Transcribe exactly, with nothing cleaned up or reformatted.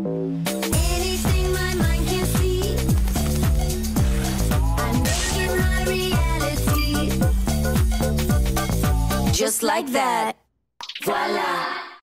Anything my mind can see, I make it my reality. Just like that, voila.